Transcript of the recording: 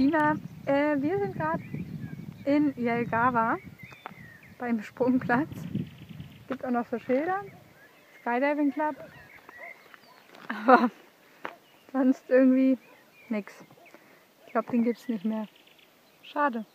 China. Wir sind gerade in Jelgava beim Sprungplatz. Gibt auch noch so Schilder. Skydiving Club. Aber sonst irgendwie nix. Ich glaube, den gibt es nicht mehr. Schade.